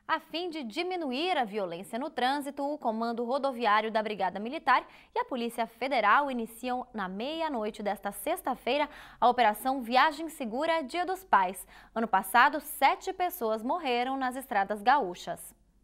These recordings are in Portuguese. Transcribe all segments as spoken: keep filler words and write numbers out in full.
A fim de diminuir a violência no trânsito, o Comando Rodoviário da Brigada Militar e a Polícia Federal iniciam na meia-noite desta sexta-feira a Operação Viagem Segura Dia dos Pais. Ano passado, sete pessoas morreram nas estradas gaúchas.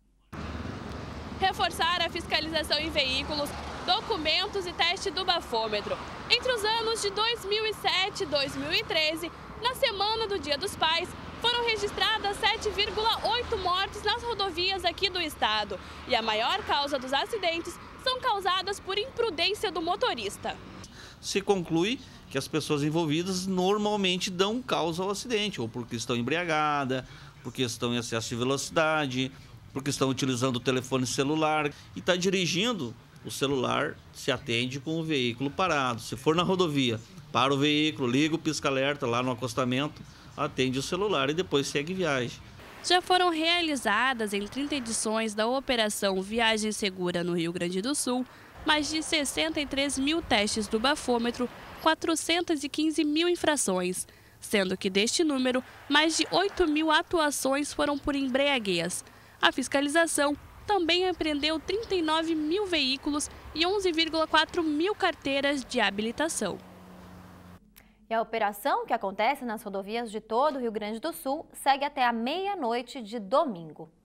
Reforçar a fiscalização em veículos, documentos e teste do bafômetro. Entre os anos de dois mil e sete e dois mil e treze, na semana do Dia dos Pais, foram registradas sete vírgula oito mortes nas rodovias aqui do estado. E a maior causa dos acidentes são causadas por imprudência do motorista. Se conclui que as pessoas envolvidas normalmente dão causa ao acidente, ou porque estão embriagadas, porque estão em excesso de velocidade, porque estão utilizando o telefone celular e está dirigindo o celular, se atende com o veículo parado. Se for na rodovia, para o veículo, liga o pisca-alerta lá no acostamento, atende o celular e depois segue viagem. Já foram realizadas em trinta edições da Operação Viagem Segura no Rio Grande do Sul, mais de sessenta e três mil testes do bafômetro, quatrocentas e quinze mil infrações, sendo que deste número, mais de oito mil atuações foram por embriaguez. A fiscalização também apreendeu trinta e nove mil veículos e onze vírgula quatro mil carteiras de habilitação. E a operação, que acontece nas rodovias de todo o Rio Grande do Sul, segue até a meia-noite de domingo.